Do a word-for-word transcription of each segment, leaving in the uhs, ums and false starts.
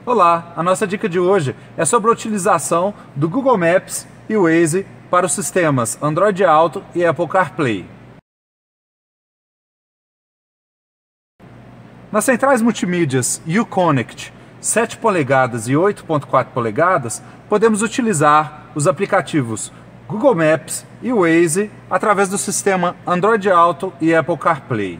Olá, a nossa dica de hoje é sobre a utilização do Google Maps e o Waze para os sistemas Android Auto e Apple CarPlay. Nas centrais multimídias Uconnect sete polegadas e oito ponto quatro polegadas, podemos utilizar os aplicativos Google Maps e Waze através do sistema Android Auto e Apple CarPlay.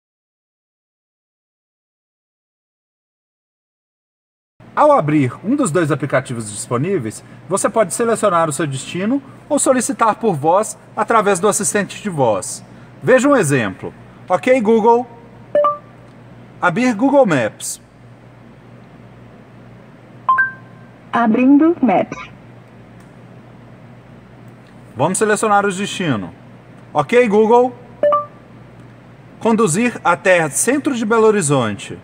Ao abrir um dos dois aplicativos disponíveis, você pode selecionar o seu destino ou solicitar por voz através do assistente de voz. Veja um exemplo. Ok, Google. Abrir Google Maps. Abrindo Maps. Vamos selecionar o destino. Ok, Google. Conduzir até Centro de Belo Horizonte.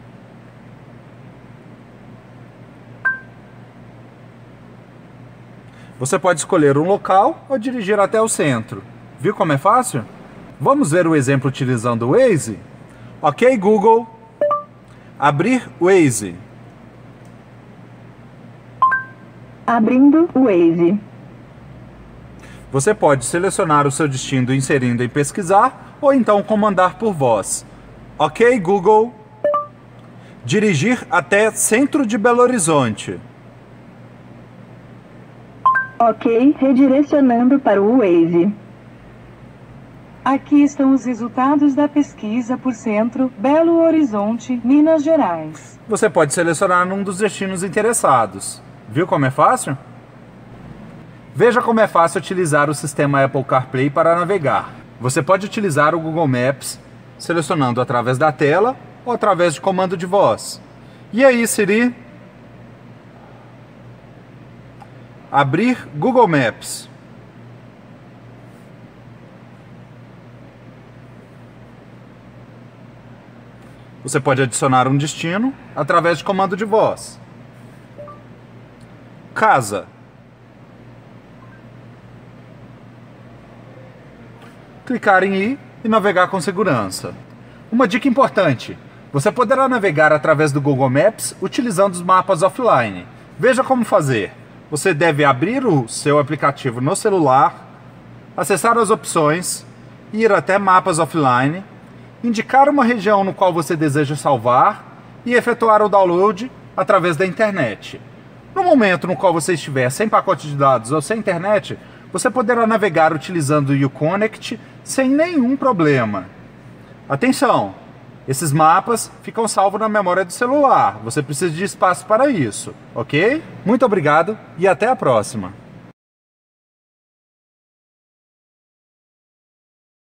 Você pode escolher um local ou dirigir até o centro. Viu como é fácil? Vamos ver o exemplo utilizando o Waze? Ok, Google. Abrir Waze. Abrindo Waze. Você pode selecionar o seu destino inserindo em pesquisar ou então comandar por voz. Ok, Google. Dirigir até Centro de Belo Horizonte. Ok, redirecionando para o Waze. Aqui estão os resultados da pesquisa por Centro, Belo Horizonte, Minas Gerais. Você pode selecionar um dos destinos interessados. Viu como é fácil? Veja como é fácil utilizar o sistema Apple CarPlay para navegar. Você pode utilizar o Google Maps selecionando através da tela ou através de comando de voz. E aí, Siri? Abrir Google Maps. Você pode adicionar um destino através de comando de voz. Casa. Clicar em ir e navegar com segurança. Uma dica importante: você poderá navegar através do Google Maps utilizando os mapas offline. Veja como fazer. Você deve abrir o seu aplicativo no celular, acessar as opções, ir até mapas offline, indicar uma região no qual você deseja salvar e efetuar o download através da internet. No momento no qual você estiver sem pacote de dados ou sem internet, você poderá navegar utilizando o Uconnect sem nenhum problema. Atenção! Esses mapas ficam salvos na memória do celular. Você precisa de espaço para isso, ok? Muito obrigado e até a próxima!